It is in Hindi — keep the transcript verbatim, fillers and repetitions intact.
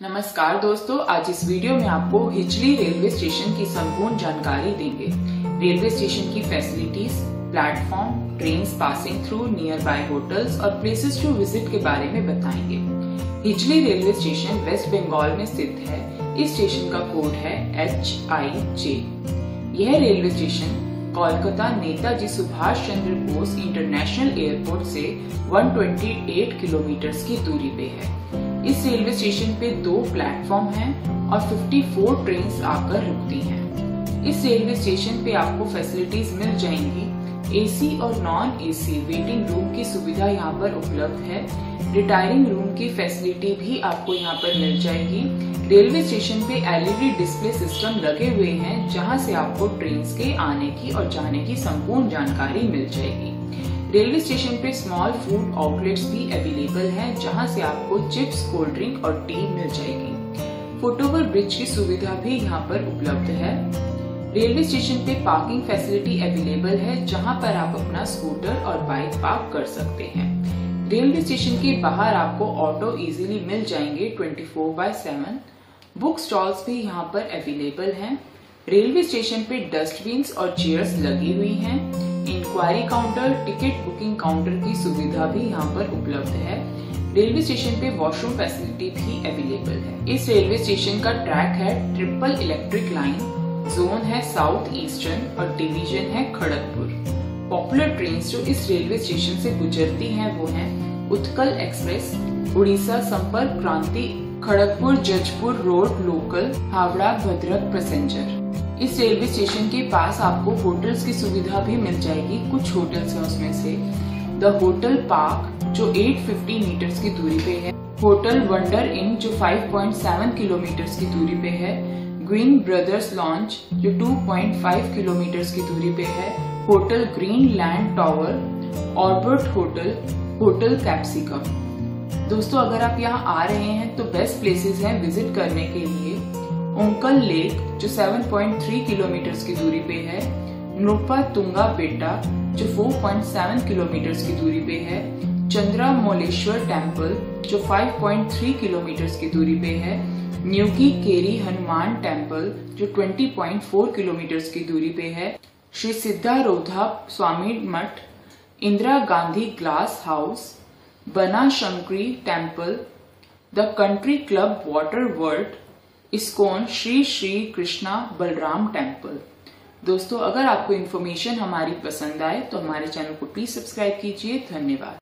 नमस्कार दोस्तों, आज इस वीडियो में आपको हिजली रेलवे स्टेशन की संपूर्ण जानकारी देंगे। रेलवे स्टेशन की facilities, platform, trains passing through nearby hotels और प्लेसेस टू विजिट के बारे में बताएंगे। Hijli railway station West Bengal में स्थित है। इस स्टेशन का कोड है एच आई जे। यह railway station Kolkata Netaji Subhash Chandra Bose international airport से एक सौ अट्ठाईस किलोमीटर की दूरी पे है। इस रेलवे स्टेशन पे दो प्लेटफॉर्म हैं और चौवन ट्रेन्स आकर रुकती हैं। इस रेलवे स्टेशन पे आपको फैसिलिटीज मिल जाएंगी। एसी और नॉन एसी वेटिंग रूम की सुविधा यहाँ पर उपलब्ध है। रिटायरिंग रूम की फैसिलिटी भी आपको यहाँ पर मिल जाएगी। रेलवे स्टेशन पे एलईडी डिस्प्ले सिस्टम लगे हुए हैं, जहाँ से आपको ट्रेन्स के आने की और जाने की संपूर्ण जानकारी मिल जाएगी। रेलवे स्टेशन पे स्मॉल फूड आउटलेट्स भी अवेलेबल हैं, जहां से आपको चिप्स, कोल्ड ड्रिंक और टी मिल जाएगी। फुटओवर ब्रिज की सुविधा भी यहां पर उपलब्ध है। रेलवे स्टेशन पे पार्किंग फैसिलिटी अवेलेबल है, जहां पर आप अपना स्कूटर और बाइक पार्क कर सकते हैं। रेलवे स्टेशन के बाहर आपको ऑटो इजीली मिल जाएंगे चौबीस बाय सात। बुक स्टॉल्स भी यहाँ पर अवेलेबल हैं। रेलवे स्टेशन पे डस्टबिन और चेयर्स लगी हुई हैं। Inquiry counter, ticket booking counter की सुविधा भी यहाँ पर उपलब्ध है। रेलवे स्टेशन पे वॉशरूम फैसिलिटी भी अवेलेबल है। इस रेलवे स्टेशन का ट्रैक है ट्रिपल इलेक्ट्रिक लाइन, जोन है साउथ ईस्टर्न और डिवीजन है खड़गपुर। पॉपुलर ट्रेन्स जो इस रेलवे स्टेशन से गुजरती हैं वो हैं Utkal express, Orissa Sampark Kranti, Kharagpur Jajpur road local, Howrah Bhadrak passenger. इस रेलवे स्टेशन के पास आपको होटल्स की सुविधा भी मिल जाएगी। कुछ होटल्स हैं उसमें से द होटल पार्क जो आठ सौ पचास मीटर्स की दूरी पे है, होटल वंडर इन जो पाँच पॉइंट सात किलोमीटर्स की दूरी पे है, ग्रीन ब्रदर्स लॉन्च जो दो पॉइंट पाँच किलोमीटर्स की दूरी पे है, hotel green land tower, orbit hotel, hotel capsicum. दोस्तों, अगर आप यहाँ आ रहे हैं तो बेस्ट प्लेसेस हैं विजिट करने के लिए। ओंकल लेक जो सात पॉइंट तीन किलोमीटर की दूरी पे है, नृपा तुंगा बेटा जो चार पॉइंट सात किलोमीटर की दूरी पे है, चंद्रा मोलेश्वर टेम्पल जो पाँच पॉइंट तीन किलोमीटर की दूरी पे है, न्यूकी केरी हनुमान टेम्पल जो बीस पॉइंट चार किलोमीटर की दूरी पे है, श्री सिद्धारोधा स्वामी मठ, Indira Gandhi glass house, Banashankari temple, the country club water world, ISKCON Shri Shri Krishna Balaram temple. दोस्तों, अगर आपको इन्फॉर्मेशन हमारी पसंद आए तो हमारे चैनल को प्लीज सब्सक्राइब कीजिए। धन्यवाद।